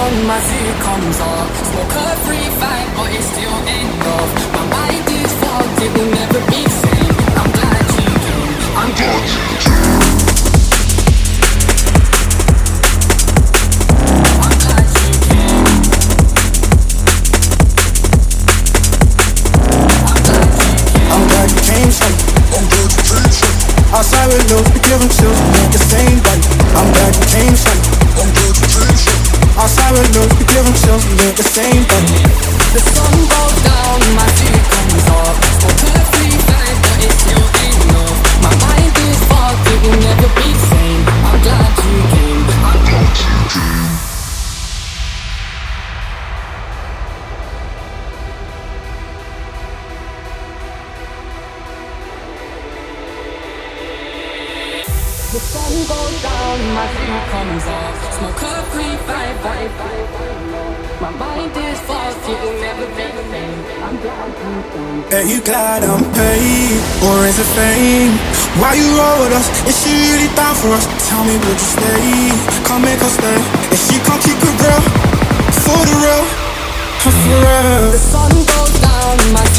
down, my city comes off. Smoke a free fight, but it still ain't enough. My mind is fogged, it will never be sane. I'm glad you came, I'm glad you came. I'm glad you came. I'm glad you came. I'm glad you came, son. I'm glad you came, son. Outside with love, we give them chills, we ain't the same body. I'm glad you came, son. I'm glad you came, son. Outside with love, we give them chills, we ain't the same body. The sun goes down, my city comes off. Smoke a free fight, but it still ain't enough. My mind is fogged, it will never be sane. I'm glad you came, I'm glad you came. The sun goes down, my city comes off. Smoke a free fight, but it my mind is fogged, it will never be the same. I'm glad you came. Are you glad I'm paid, or is it fame? Why you roll with us? Is she really down for us? Tell me, would you stay? Can't make her stay. If she can't keep it real, for the real, for real. The sun goes down, my